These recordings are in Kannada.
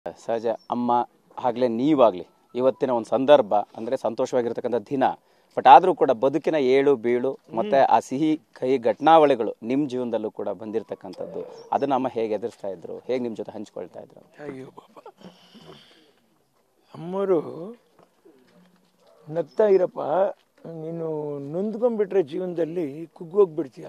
ಸಹಜ ಅಮ್ಮ ಆಗಲೇ ನೀವಾಗಲಿ ಇವತ್ತಿನ ಒಂದು ಸಂದರ್ಭ ಅಂದರೆ ಸಂತೋಷವಾಗಿರ್ತಕ್ಕಂಥ ದಿನ, ಬಟ್ ಆದರೂ ಕೂಡ ಬದುಕಿನ ಏಳು ಬೀಳು ಮತ್ತು ಆ ಸಿಹಿ ಕಹಿ ಘಟನಾವಳಿಗಳು ನಿಮ್ಮ ಜೀವನದಲ್ಲೂ ಕೂಡ ಬಂದಿರತಕ್ಕಂಥದ್ದು, ಅದನ್ನು ಅಮ್ಮ ಹೇಗೆ ಎದುರಿಸ್ತಾ ಇದ್ರು, ಹೇಗೆ ನಿಮ್ಮ ಜೊತೆ ಹಂಚ್ಕೊಳ್ತಾ ಇದ್ರು? ಅಯ್ಯೋ ಬಾಬಾ, ಅಮ್ಮರು ನಗ್ತಾ ಇರಪ್ಪ, ನೀನು ನೊಂದ್ಕೊಂಡ್ಬಿಟ್ರೆ ಜೀವನದಲ್ಲಿ ಕುಗ್ಗೋಗ್ಬಿಡ್ತೀಯ.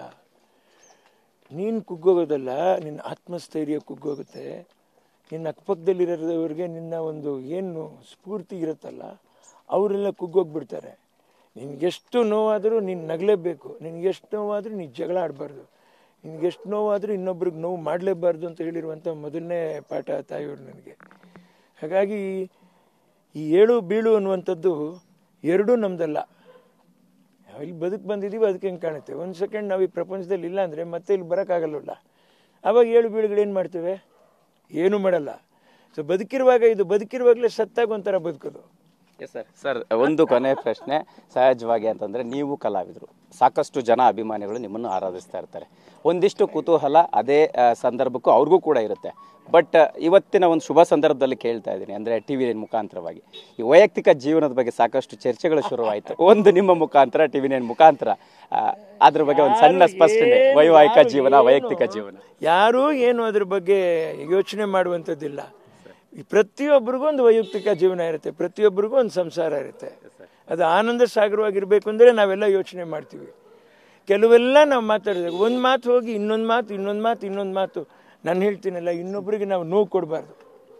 ನೀನು ಕುಗ್ಗೋಗೋದಲ್ಲ, ನಿನ್ನ ಆತ್ಮಸ್ಥೈರ್ಯ ಕುಗ್ಗೋಗುತ್ತೆ. ನಿನ್ನ ಅಕ್ಕಪಕ್ಕದಲ್ಲಿರೋದವ್ರಿಗೆ ನಿನ್ನ ಒಂದು ಏನು ಸ್ಫೂರ್ತಿ ಇರುತ್ತಲ್ಲ, ಅವರೆಲ್ಲ ಕುಗ್ಗೋಗ್ಬಿಡ್ತಾರೆ. ನಿನಗೆಷ್ಟು ನೋವಾದರೂ ನೀನು ನಗಲೇಬೇಕು, ನಿನಗೆಷ್ಟು ನೋವಾದರೂ ನೀನು ಜಗಳ ಆಡಬಾರ್ದು, ನಿನಗೆಷ್ಟು ನೋವಾದರೂ ಇನ್ನೊಬ್ರಿಗೆ ನೋವು ಮಾಡಲೇಬಾರ್ದು ಅಂತ ಹೇಳಿರುವಂಥ ಮೊದಲನೇ ಪಾಠ ತಾಯಿಯವರು ನನಗೆ. ಹಾಗಾಗಿ ಈ ಏಳು ಬೀಳು ಅನ್ನುವಂಥದ್ದು ಎರಡೂ ನಮ್ದಲ್ಲ. ಇಲ್ಲಿ ಬದುಕು ಬಂದಿದ್ದೀವಿ, ಅದಕ್ಕೆ ಹೆಂಗೆ ಕಾಣುತ್ತೆ. ಒಂದು ಸೆಕೆಂಡ್ ನಾವು ಈ ಪ್ರಪಂಚದಲ್ಲಿ ಇಲ್ಲ ಅಂದರೆ ಮತ್ತೆ ಇಲ್ಲಿ ಬರೋಕ್ಕಾಗಲ್ಲ. ಆವಾಗ ಏಳು ಬೀಳುಗಳೇನು ಮಾಡ್ತೇವೆ? ಏನೂ ಮಾಡಲ್ಲ. ಸೊ ಬದುಕಿರುವಾಗ, ಇದು ಬದುಕಿರುವಾಗಲೇ ಸತ್ತಾಗ ಒಂಥರ ಬದುಕೋದು. ಸರ್, ಒಂದು ಕೊನೆ ಪ್ರಶ್ನೆ ಸಹಜವಾಗಿ ಅಂತಂದರೆ, ನೀವು ಕಲಾವಿದರು, ಸಾಕಷ್ಟು ಜನ ಅಭಿಮಾನಿಗಳು ನಿಮ್ಮನ್ನು ಆರಾಧಿಸ್ತಾ ಇರ್ತಾರೆ. ಒಂದಿಷ್ಟು ಕುತೂಹಲ ಅದೇ ಸಂದರ್ಭಕ್ಕೂ ಅವ್ರಿಗೂ ಕೂಡ ಇರುತ್ತೆ. ಬಟ್ ಇವತ್ತಿನ ಒಂದು ಶುಭ ಸಂದರ್ಭದಲ್ಲಿ ಕೇಳ್ತಾ ಇದ್ದೀನಿ, ಅಂದರೆ ಟಿವಿ ನೈನ್ ಮುಖಾಂತರವಾಗಿ ಈ ವೈಯಕ್ತಿಕ ಜೀವನದ ಬಗ್ಗೆ ಸಾಕಷ್ಟು ಚರ್ಚೆಗಳು ಶುರುವಾಯಿತು. ಒಂದು ನಿಮ್ಮ ಮುಖಾಂತರ, ಟಿವಿ ನೈನ್ ಮುಖಾಂತರ, ಅದ್ರ ಬಗ್ಗೆ ಒಂದು ಸಣ್ಣ ಸ್ಪಷ್ಟನೆ. ವೈವಾಹಿಕ ಜೀವನ, ವೈಯಕ್ತಿಕ ಜೀವನ, ಯಾರೂ ಏನು ಅದ್ರ ಬಗ್ಗೆ ಯೋಚನೆ ಮಾಡುವಂಥದ್ದಿಲ್ಲ. ಪ್ರತಿಯೊಬ್ಬರಿಗೂ ಒಂದು ವೈಯಕ್ತಿಕ ಜೀವನ ಇರುತ್ತೆ, ಪ್ರತಿಯೊಬ್ಬರಿಗೂ ಒಂದು ಸಂಸಾರ ಇರುತ್ತೆ. ಅದು ಆನಂದ ಸಾಗರವಾಗಿರ್ಬೇಕು ಅಂದರೆ ನಾವೆಲ್ಲ ಯೋಚನೆ ಮಾಡ್ತೀವಿ. ಕೆಲವೆಲ್ಲ ನಾವು ಮಾತಾಡಿದಾಗ ಒಂದು ಮಾತು ಹೋಗಿ ಇನ್ನೊಂದು ಮಾತು ನಾನು ಹೇಳ್ತೀನಲ್ಲ, ಇನ್ನೊಬ್ರಿಗೆ ನಾವು ನೋವು ಕೊಡಬಾರ್ದು.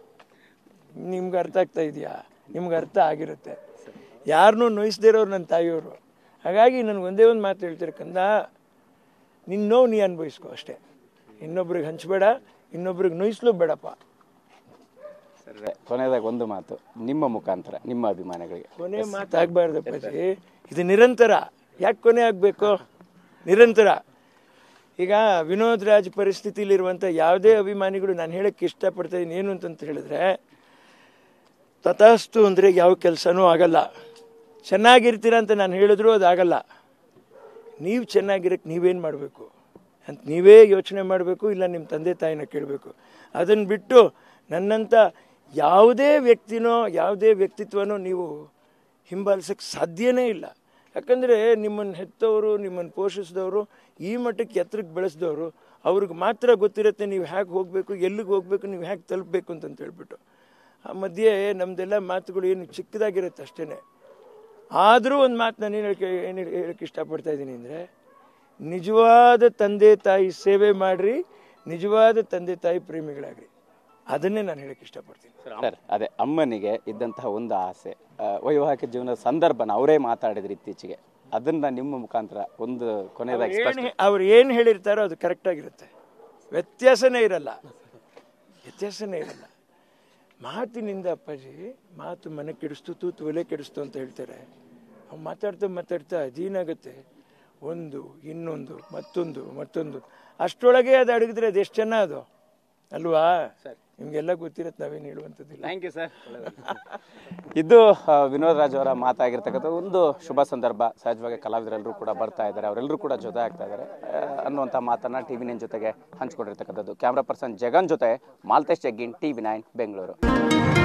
ನಿಮ್ಗೆ ಅರ್ಥ ಆಗ್ತಾ ಇದೆಯಾ? ನಿಮ್ಗೆ ಅರ್ಥ ಆಗಿರುತ್ತೆ. ಯಾರನ್ನೂ ನೋಯಿಸದೇ ಇರೋರು ನನ್ನ ತಾಯಿಯವರು. ಹಾಗಾಗಿ ನನಗೆ ಒಂದೇ ಒಂದು ಮಾತು ಹೇಳ್ತಾರೆ, ಕಂದ, ನಿನ್ನ ನೋವು ನೀ ಅನುಭವಿಸ್ಕೊ ಅಷ್ಟೇ, ಇನ್ನೊಬ್ರಿಗೆ ಹಂಚಬೇಡ, ಇನ್ನೊಬ್ರಿಗೆ ನೋಯಿಸ್ಲೂ ಬೇಡಪ್ಪ. ಕೊನೆಯದಾಗ ಒಂದು ಮಾತು ನಿಮ್ಮ ಮುಖಾಂತರ ನಿಮ್ಮ ಅಭಿಮಾನಿಗಳಿಗೆ. ಕೊನೆ ಮಾತು ಆಗಬಾರ್ದಪ್ಪಾಜಿ, ಇದು ನಿರಂತರ. ಯಾಕೆ ಕೊನೆ ಆಗಬೇಕು? ನಿರಂತರ. ಈಗ ವಿನೋದ್ ರಾಜ್ ಪರಿಸ್ಥಿತಿಲಿರುವಂಥ ಯಾವುದೇ ಅಭಿಮಾನಿಗಳು ನಾನು ಹೇಳಕ್ಕೆ ಇಷ್ಟಪಡ್ತಾ ಇದ್ದೀನಿ ಏನು ಅಂತಂತ ಹೇಳಿದ್ರೆ, ತಥಾಸ್ತು ಅಂದರೆ ಯಾವ ಕೆಲಸನೂ ಆಗಲ್ಲ. ಚೆನ್ನಾಗಿರ್ತೀರ ಅಂತ ನಾನು ಹೇಳಿದ್ರು ಅದು ಆಗಲ್ಲ. ನೀವು ಚೆನ್ನಾಗಿರಕ್ಕೆ ನೀವೇನು ಮಾಡಬೇಕು ಅಂತ ನೀವೇ ಯೋಚನೆ ಮಾಡಬೇಕು, ಇಲ್ಲ ನಿಮ್ಮ ತಂದೆ ತಾಯಿನ ಕೇಳಬೇಕು. ಅದನ್ನು ಬಿಟ್ಟು ನನ್ನಂಥ ಯಾವುದೇ ವ್ಯಕ್ತಿನೋ ಯಾವುದೇ ವ್ಯಕ್ತಿತ್ವನೋ ನೀವು ಹಿಂಬಾಲಿಸೋಕ್ಕೆ ಸಾಧ್ಯನೇ ಇಲ್ಲ. ಯಾಕಂದರೆ ನಿಮ್ಮನ್ನು ಹೆತ್ತವರು, ನಿಮ್ಮನ್ನು ಪೋಷಿಸಿದವರು, ಈ ಮಟ್ಟಕ್ಕೆ ಎತ್ತರಕ್ಕೆ ಬೆಳೆಸಿದವರು, ಅವ್ರಿಗೆ ಮಾತ್ರ ಗೊತ್ತಿರುತ್ತೆ ನೀವು ಹೇಗೆ ಹೋಗಬೇಕು, ಎಲ್ಲಿಗೆ ಹೋಗಬೇಕು, ನೀವು ಹೇಗೆ ತಲುಪಬೇಕು ಅಂತ ಹೇಳ್ಬಿಟ್ಟು. ಆ ಮಧ್ಯೆ ನಮ್ಮದೆಲ್ಲ ಮಾತುಗಳು ಏನು ಚಿಕ್ಕದಾಗಿರುತ್ತೆ ಅಷ್ಟೇ. ಆದರೂ ಒಂದು ಮಾತು ನಾನು ಏನು ಹೇಳಕ್ಕೆ ಇಷ್ಟಪಡ್ತಾ ಇದ್ದೀನಿ ಅಂದರೆ, ನಿಜವಾದ ತಂದೆ ತಾಯಿ ಸೇವೆ ಮಾಡಿರಿ, ನಿಜವಾದ ತಂದೆ ತಾಯಿ ಪ್ರೇಮಿಗಳಾಗ್ರಿ. ಅದನ್ನೇ ನಾನು ಹೇಳಕ್ಕೆ ಇಷ್ಟಪಡ್ತೀನಿ. ಸರ್, ಅದೇ ಅಮ್ಮನಿಗೆ ಇದ್ದಂತಹ ಒಂದು ಆಸೆ, ವೈವಾಹಿಕ ಜೀವನದ ಸಂದರ್ಭನ ಅವರೇ ಮಾತಾಡಿದ್ರು ಇತ್ತೀಚೆಗೆ, ಅದನ್ನ ನಿಮ್ಮ ಮುಖಾಂತರ ಒಂದು ಕೊನೆಯದಾಗಿ ಅವ್ರು ಏನು ಹೇಳಿರ್ತಾರೋ ಅದು ಕರೆಕ್ಟಾಗಿರುತ್ತೆ, ವ್ಯತ್ಯಾಸನೇ ಇರಲ್ಲ. ಮಾತಿನಿಂದ ಅಪ್ಪಾಜಿ, ಮಾತು ಮನೆ ಕೆಡಿಸ್ತು, ತೂತು ಒಲೆ ಕೆಡಿಸ್ತು ಅಂತ ಹೇಳ್ತಾರೆ. ಅವ್ರು ಮಾತಾಡ್ತಾ ಅದೇನಾಗುತ್ತೆ, ಒಂದು ಇನ್ನೊಂದು ಮತ್ತೊಂದು ಅಷ್ಟರೊಳಗೆ ಅದು ಅಡಗಿದ್ರೆ ಅದು ಎಷ್ಟು ಚೆನ್ನ ಅದು ಅಲ್ವಾ? ನಿಮ್ಗೆಲ್ಲ ಗೊತ್ತಿರತ್ತೆ, ನಾವೇನು ಹೇಳುವಂಥದ್ದಿಲ್ಲ. Thank you sir. ಇದು ವಿನೋದ್ ರಾಜ್ ಅವರ ಮಾತಾಗಿರ್ತಕ್ಕಂಥ ಒಂದು ಶುಭ ಸಂದರ್ಭ. ಸಹಜವಾಗಿ ಕಲಾವಿದರೆಲ್ಲರೂ ಕೂಡ ಬರ್ತಾ ಇದ್ದಾರೆ, ಅವರೆಲ್ಲರೂ ಕೂಡ ಜೊತೆ ಆಗ್ತಾ ಇದ್ದಾರೆ ಅನ್ನುವಂಥ ಮಾತನ್ನ ಟಿವಿ ನೈನ್ ಜೊತೆಗೆ ಹಂಚ್ಕೊಂಡಿರ್ತಕ್ಕಂಥದ್ದು. ಕ್ಯಾಮ್ರಾ ಪರ್ಸನ್ ಜಗನ್ ಜೊತೆ ಮಾಲ್ತೇಶ್ ಜಗ್ಗಿನ್, ಟಿವಿ ನೈನ್ ಬೆಂಗಳೂರು.